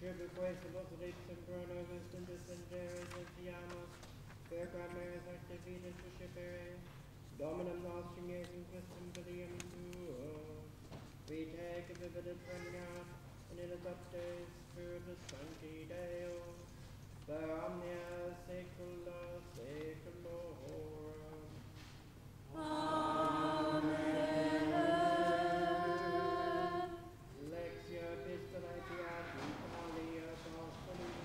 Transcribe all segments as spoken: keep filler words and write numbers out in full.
bequeamus rictum pronomus in descenderes entiamus, per grammare Sanctae Vita Suscipere, Dominum nostrum Iesum Christum Filium Tuo, we take a vivid pregnant, and in adoptes Spiritus Sancti Deo, per omnia saecula saeculorum. Amen. Lectio Epistolae Beati Pauli Apostoli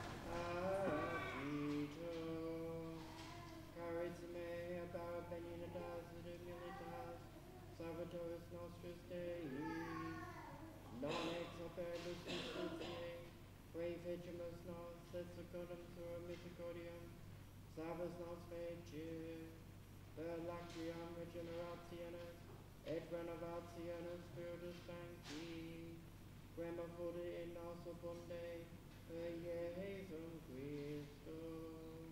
Agito. Carissime about beninitas et humilitas, Salvatoris nostris Dei, non ex operibus justitiae, quae fecimus nos et secundum suum misericordiam, salvus nos fecit, per lactiam regenerationis et renovationis Spiritus Sancti, quem affude in nos abunde per Iesum Christum,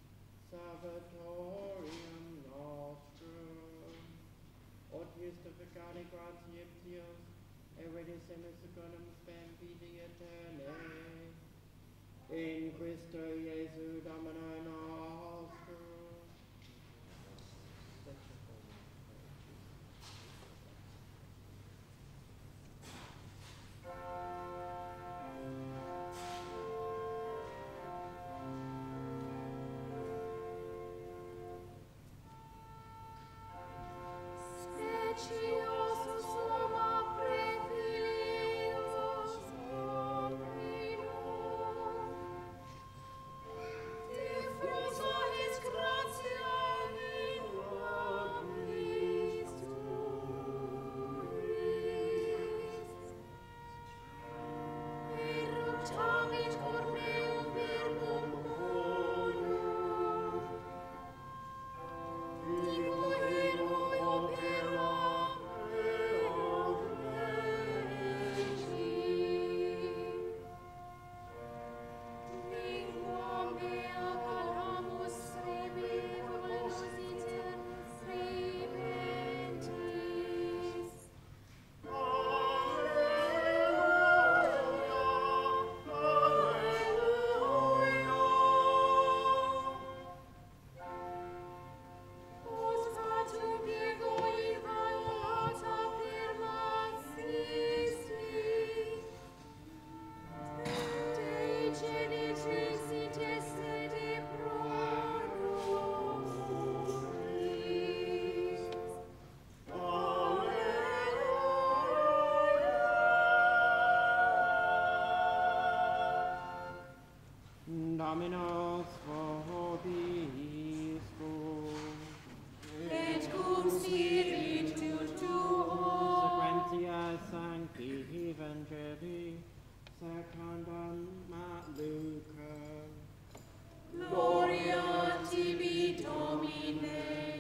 Salvatorium nostrum, ut justificati gratiae Deus, et redessemus secundum spem vitae aeternae, in Christo Iesu Domino nostrum. Dominus vobiscum. Et cum spiritu tuo. Sequentia Sancti Evangelii secundum Lucam. Gloria tibi, Domine.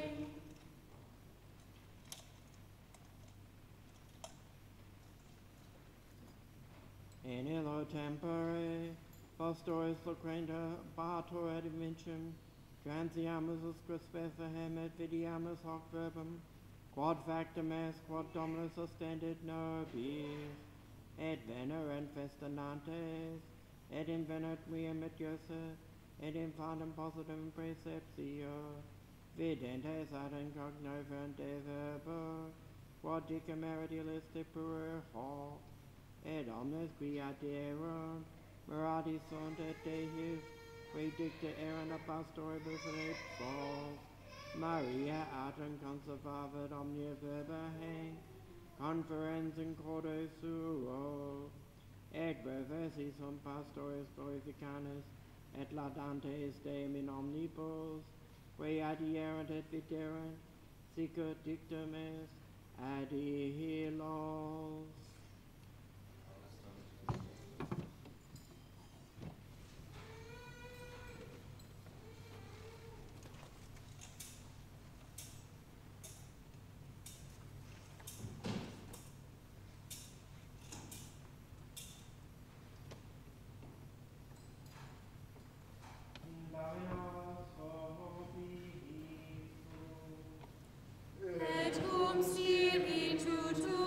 In illo tempore Pastoris loquenda bator ad vincem, transiamus usque Bethlehem et vidiamus hoc verbum, quod factum est, quod Dominus ostendit nobis, et venerant festanantes, et invenat viam et Joseph, et infantem positum preceptio, videntes ad incognovant de verbo, quod dicam eredilis de puer hoc, et omnes qui adierunt, Mirati sunt et Deus, qui dicta eran a pastoribus ipsos, Maria atem conservavat omnia verba hang, conferens in corde suo, et reversi sunt pastores glorificanis, et laudantes Deum in omnibus, qui adierant et viderunt, sicut dictum est ad illos. Et cum spiritu tuo.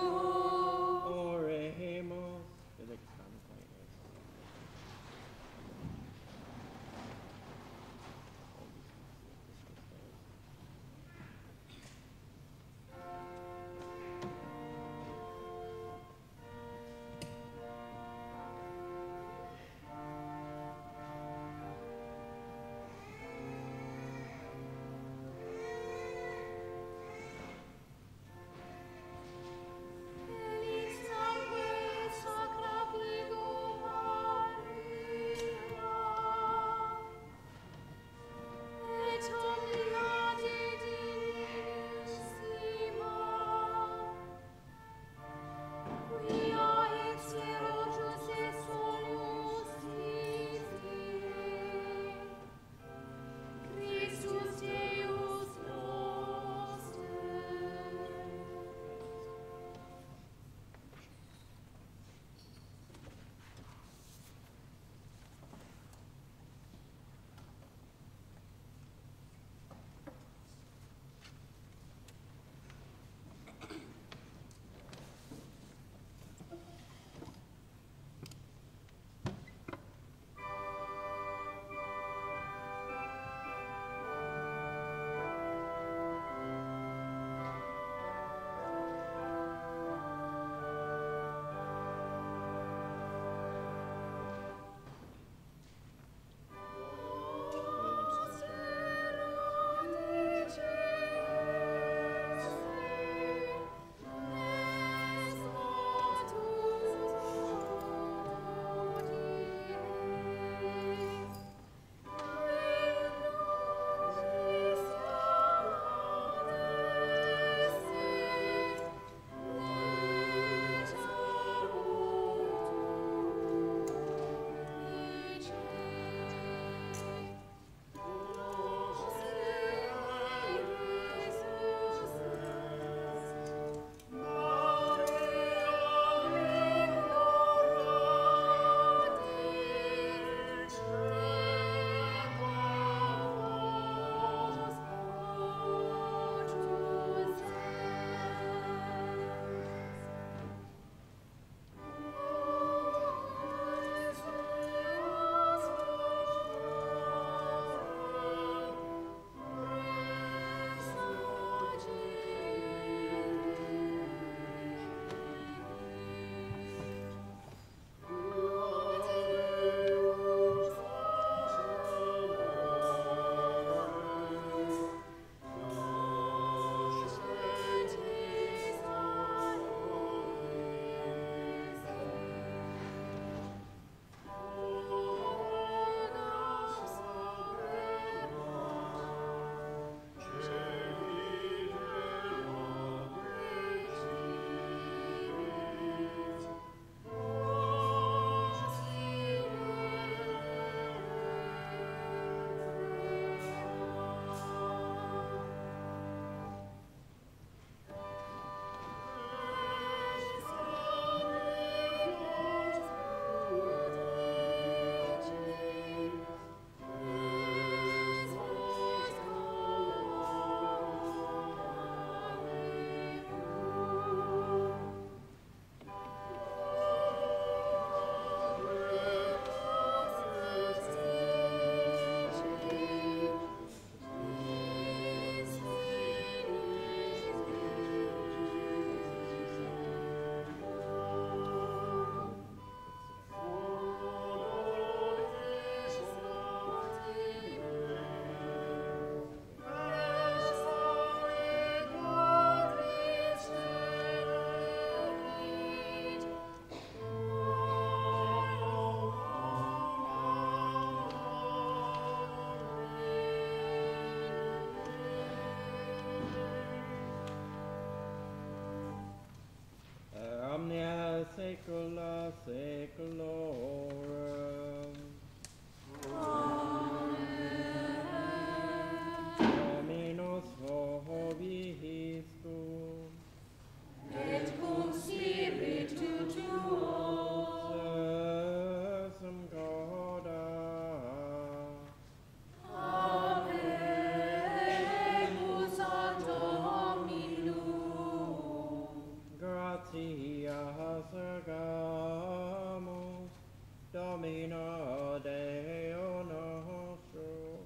gratia segamus, Domino Deo nostro.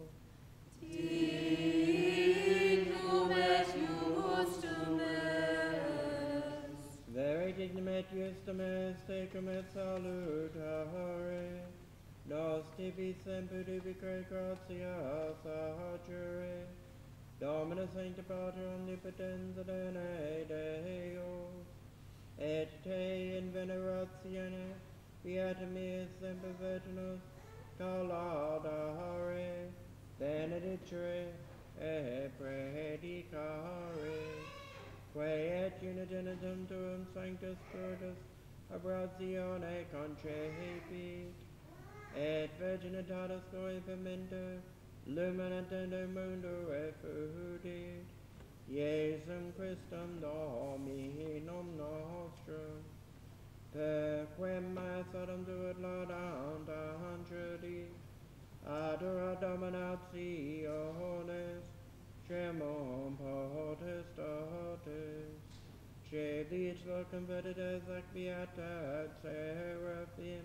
Dignum et justum est. Vere dignum et justum est, tecum et salutare, nos tibi semper dubicre gratias agere, Dominus Sancta Pater Omnipotens et Ene Deus, et te in veneratione beatum meus semper virtunos collaudaре, benedicere et predicare, quae et unigenitum tuum Sanctus Spiritus obratione concepit, et virginitatis concepimento lumina tender mundo effudit, Iesum Christum Dominum nostrum, per quem maesatum tuit laudant angeli, adora dominationes, tremum potestates, celit circumvedites ac beatat seraphim,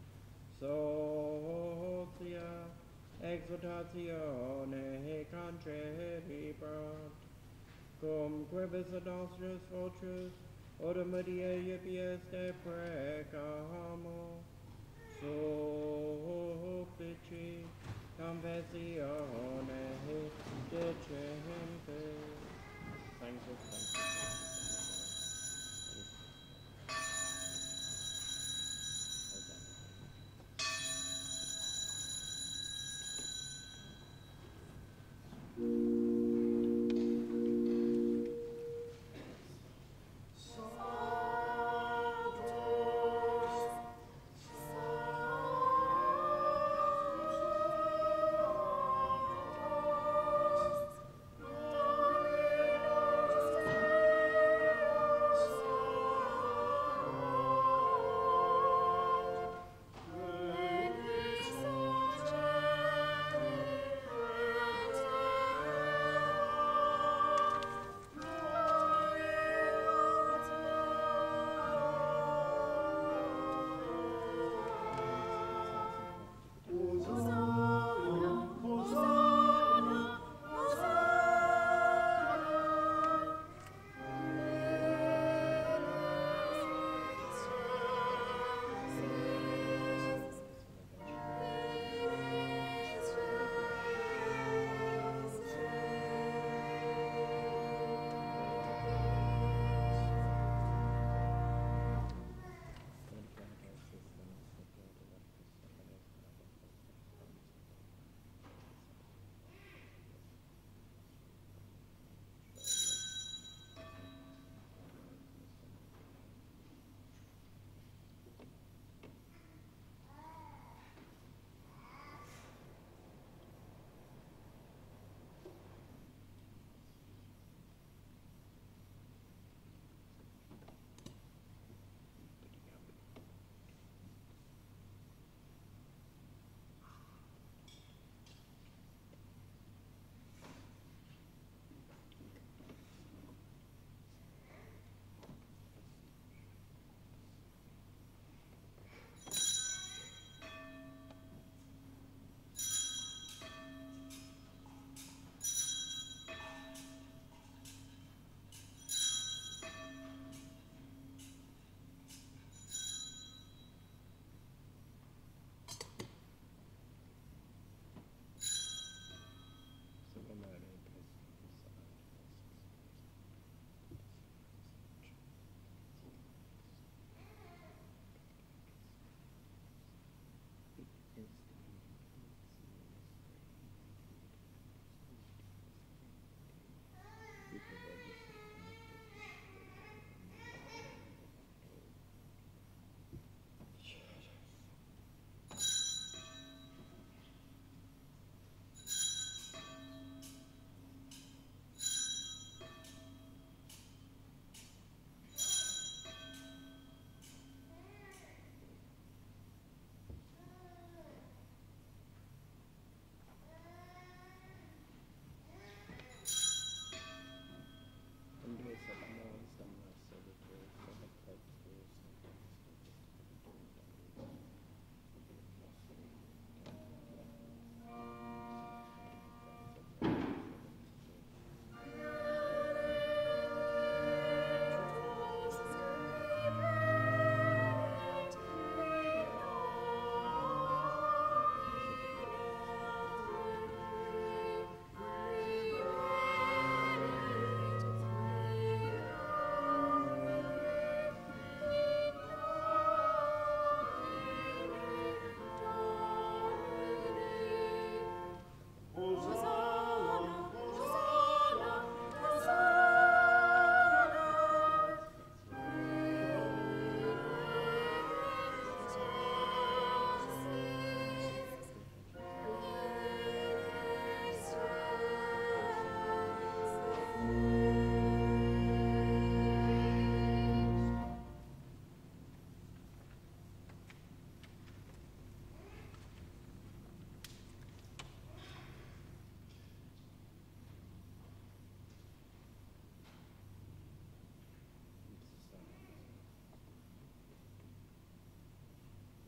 socia exultatione concepibant, cum quibus ad nostris votrus, odum Maria pieste precamo, supplici confessione decempe. Sanctus, Sanctus.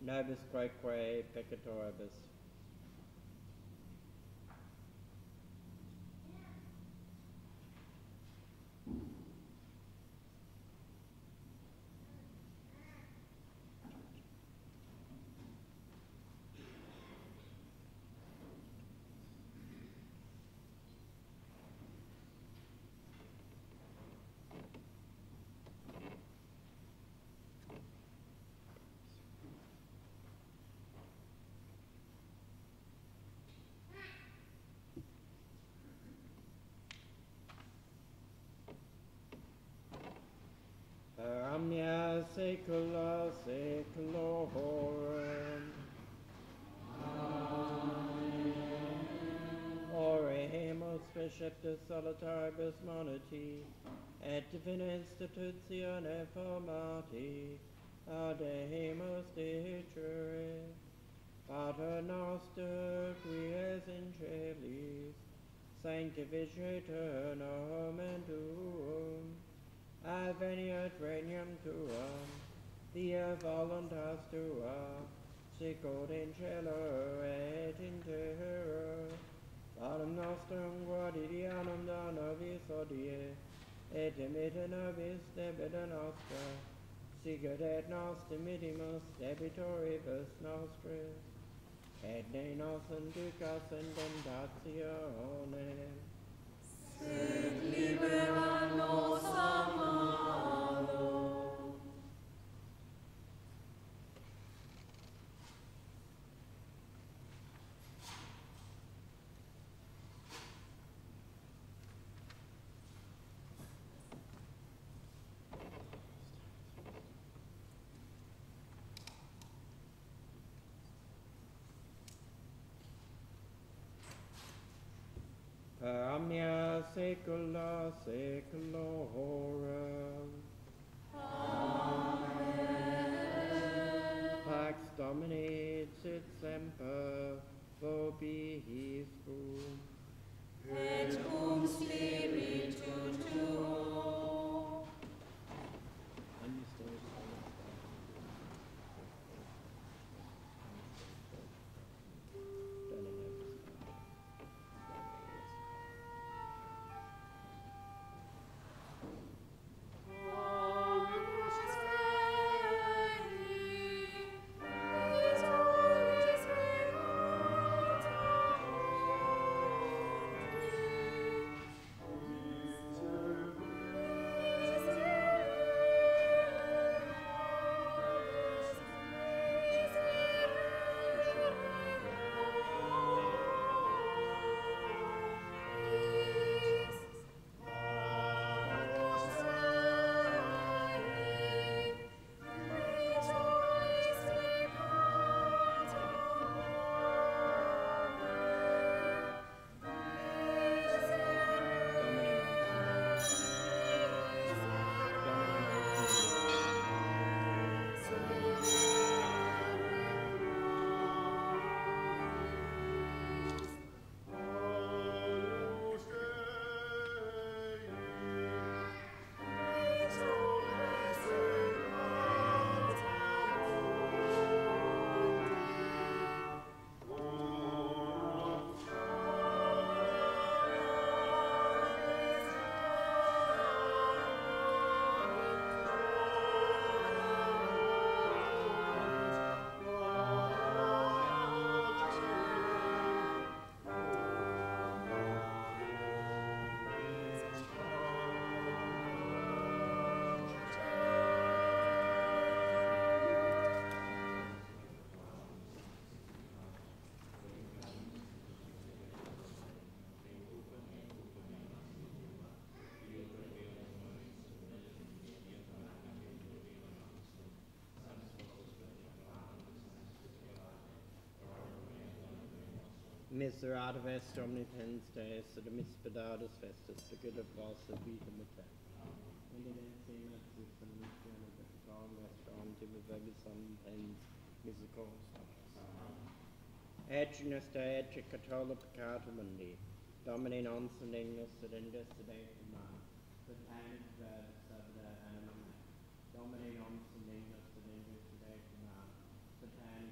nobis quoque peccatoribus. Per omnia saecula saeculorum. Amen. Oremus preceptus solitaribus moniti, et divina institutione formati, ademus dicere. Pater noster, qui es in celis, sanctificetur nomen tuum, adveniat regnum tuum, via voluntas tua, sicut in cielo et in terra. Panem nostrum quotidianum da nobis hodie, et dimitte nobis debita nostra, sicut et nos dimittimus debitoribus nostris, et ne nos inducas in tentationem, sed libera nos a malo. per omnia saecula saeculorum. Amen. Pax Domini sit semper vobiscum. Et cum spiritu tuo. Miserata est omnipotens Deus, et mispadatus festus, the good of vos vitam et and in ensemat system mission of the Psalm restaurant to the very some pens musical Edginus de et catola peccata mundi, Domini non senignus et indus sedate man, Satanis ver sabda animam, Domini non senignus et indus sedate man, Satanis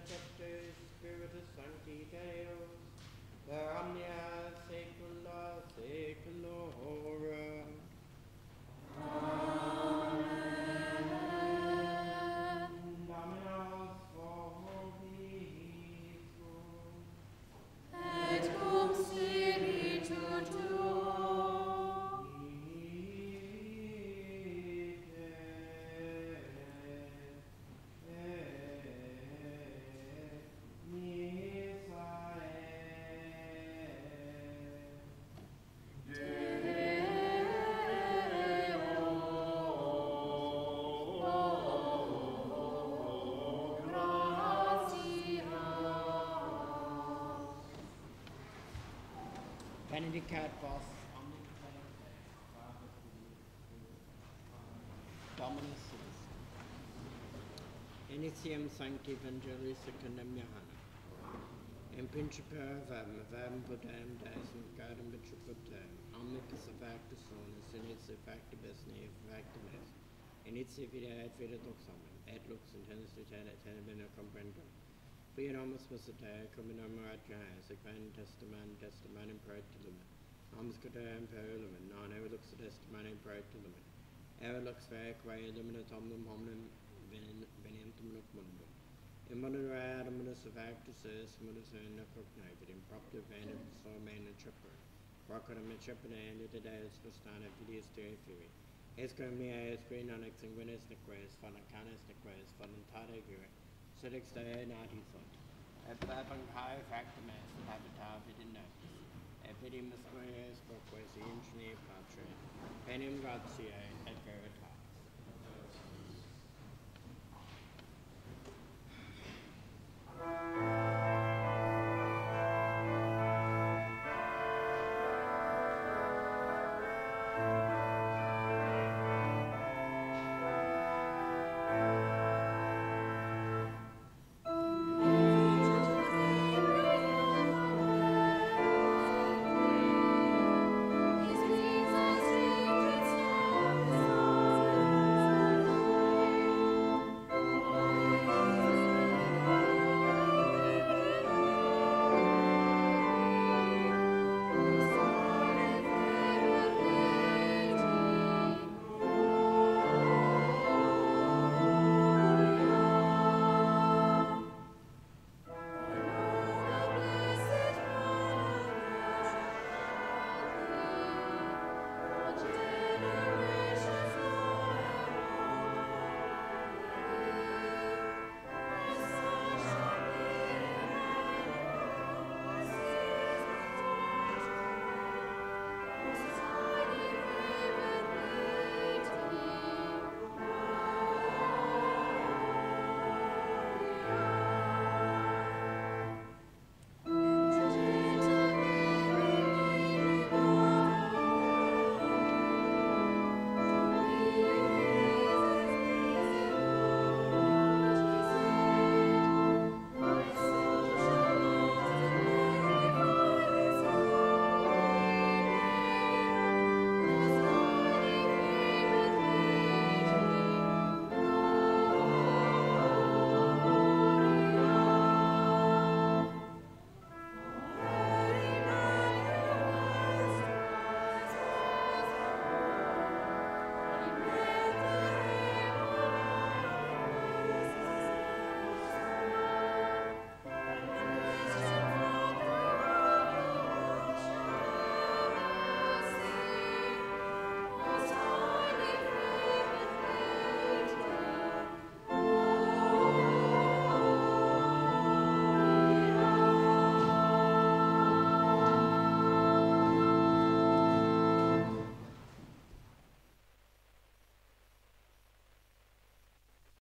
Sanctae Spiritus Sancti Deus, per omnia saecula saeculorum. Amen. Dominus vobiscum. Et cum spiritu tuo. Benedicat vos Dominus Sus. Initium Sancti Evangelii secundum Johannem. In principio verbum, verbum potem deisum, gardum vitriputem, omnibus factus sonus, initio factibus neo factibus, initio vita et vita doxamen, et lux intendus vitae et tenebina comprendum. Qui nomus positae, cum in homo adjae, sequam testamentum testamentum proetulum, nomus cotem per lumen, non eo lux testamentum proetulum, eo lux ver quae illuminat omnum hominum venientum nunc mundum. In modere adaminis factus est, modus in cognitit, in propter venum sormen in tripper, quoquam in tripper and it deus postana vidius terre fui. Esque mea esque non ex sanguinis neques, fornicanis neques, voluntate gire, sed ex Dei nati sunt. Et verbum hae factum est, habita vidi noctis. Et vidimus quaes quoques in Patre, penem gratiae et veritate.